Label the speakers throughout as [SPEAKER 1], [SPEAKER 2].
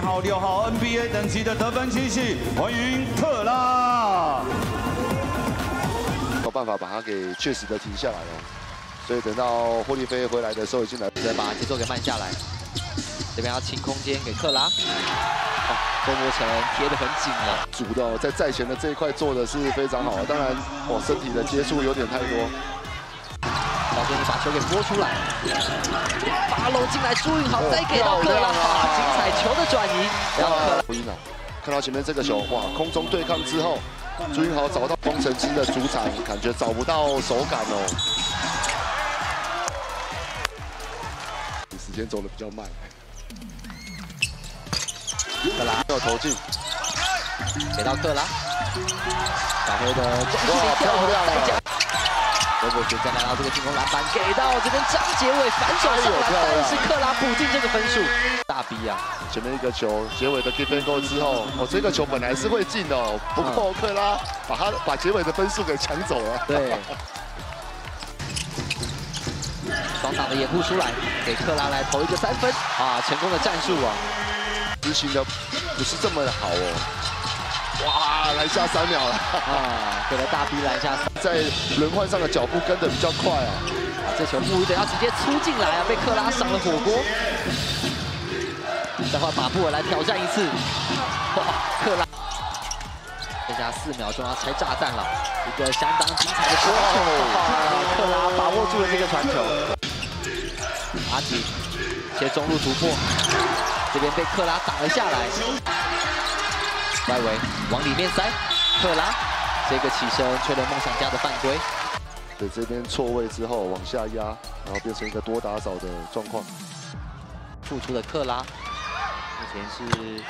[SPEAKER 1] 号、6号 NBA 等级的得分机器，欢迎克拉。
[SPEAKER 2] 有办法把他给确实的停下来哦。所以等到霍利菲回来的时候，已经来，
[SPEAKER 3] 再把节奏给慢下来。这边要清空间给克拉。哦，周柏成贴得很紧了。
[SPEAKER 2] 主的哦，在前的这一块做的是非常好，当然哦，身体的接触有点太多。
[SPEAKER 3] 老师，你把球给拨出来，发漏进来，朱云豪再给到克拉，精彩球的转移，让克拉。
[SPEAKER 2] 朱云豪看到前面这个球，哇，空中对抗之后，朱云豪找到工程师的主场，感觉找不到手感哦。时间走的比较慢，克拉没有投进，
[SPEAKER 3] 给到克拉，发挥的中距离
[SPEAKER 2] 漂亮
[SPEAKER 3] 啊！ 周柏权再拿到这个进攻篮板，给到这边张杰伟反手上来，但是克拉补进这个分数，大逼啊！
[SPEAKER 2] 前面一个球，结尾的 keep and go 之后，哦，这个球本来是会进的哦，不过克拉把结尾的分数给抢走了。
[SPEAKER 3] 对，双挡的掩护出来，给克拉来投一个3分啊，成功的战术啊！
[SPEAKER 2] 执行的不是这么好哦。 哇，篮下3秒了
[SPEAKER 3] 啊！给了大 B 篮下3，
[SPEAKER 2] 在轮换上的脚步跟得比较快啊！
[SPEAKER 3] 这球不如等要直接出进来啊，被克拉赏了火锅。待会马布尔来挑战一次，哇！克拉剩下4秒钟要拆炸弹了，一个相当精彩的传球，克拉把握住了这个传球。阿吉切中路突破，这边被克拉挡了下来。 外围往里面塞，克拉这个起身吹了梦想家的犯规。
[SPEAKER 2] 对，这边错位之后往下压，然后变成一个多打少的状况。
[SPEAKER 3] 付出的克拉，目前是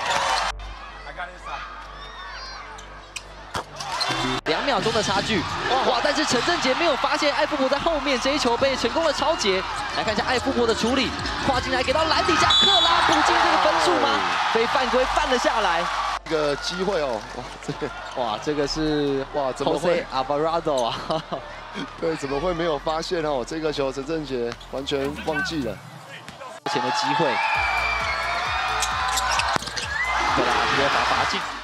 [SPEAKER 3] 2秒钟的差距。哇！但是陈正杰没有发现艾夫伯在后面，这一球被成功的抄截。来看一下艾夫伯的处理，跨进来给到篮底下，克拉补进这个分数吗？被犯规犯了下来。
[SPEAKER 2] 这个机会哦，
[SPEAKER 3] 这个是
[SPEAKER 2] 哇，怎么会
[SPEAKER 3] Alvarado 啊？
[SPEAKER 2] 对，怎么会没有发现哦？这个球陈正杰完全忘记了
[SPEAKER 3] 之前的机会，克拉直接罚进。